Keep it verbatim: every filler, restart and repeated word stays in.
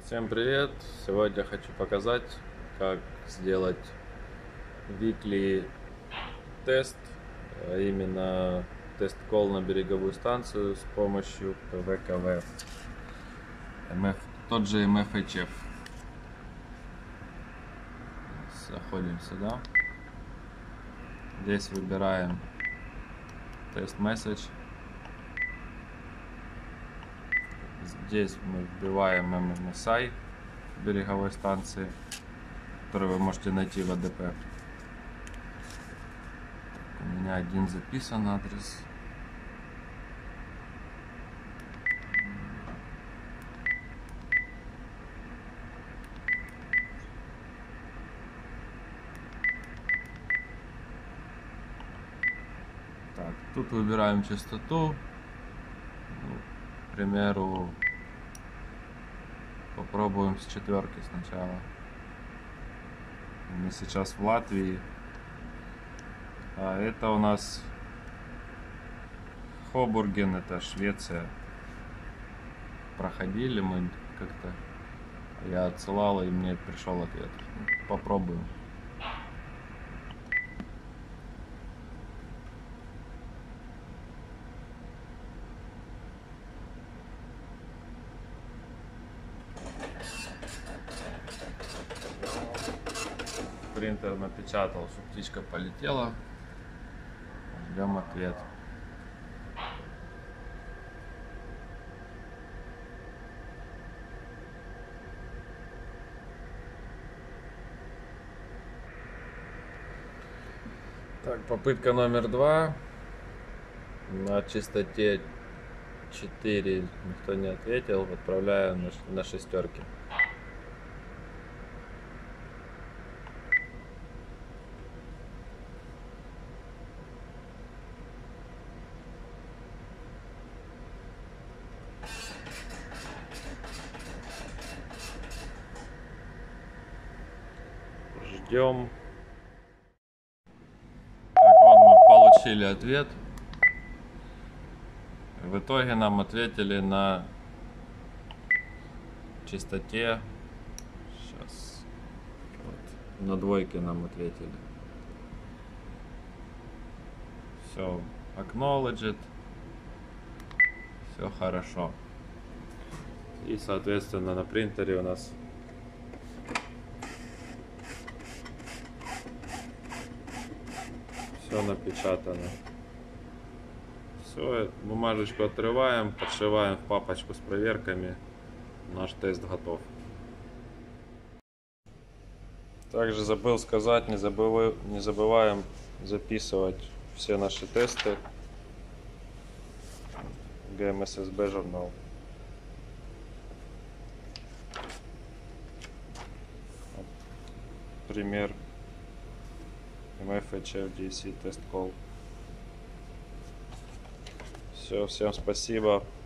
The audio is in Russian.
Всем привет! Сегодня хочу показать, как сделать weekly тест, а именно тест-колл на береговую станцию с помощью пэ вэ ка вэ, эм эф, тот же эм эф эйч эф. Заходим сюда, здесь выбираем тест месседж, здесь мы вбиваем эм эм эс ай береговой станции, который вы можете найти в а дэ пэ. У меня один записан адрес. Так, тут выбираем частоту. Ну, к примеру, попробуем с четверки сначала. Мы сейчас в Латвии. А это у нас Хобурген, это Швеция. Проходили мы как-то. Я отсылал, и мне пришел ответ. Попробуем. Принтер напечатал, что птичка полетела. Ждем ответ. Так, попытка номер два. На частоте четыре никто не ответил. Отправляю на, на шестерки. Ждем. Так, вот мы получили ответ. В итоге нам ответили на частоте. Сейчас. Вот, на двойке нам ответили. Все acknowledged. Все хорошо. И соответственно на принтере у нас все напечатано. Все, бумажечку отрываем, подшиваем в папочку с проверками. Наш тест готов. Также забыл сказать, не забываем, не забываем записывать все наши тесты. джи эм эс эс би журнал. Пример эм эф эйч эф ди си тест колл. Все, всем спасибо.